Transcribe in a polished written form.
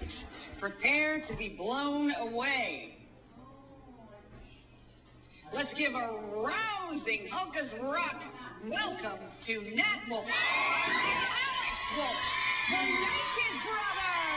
tonight. Prepare to be blown away. Let's give a rousing Hulk as Rock welcome to Nat Wolff, Alex Wolff, the Naked Brothers.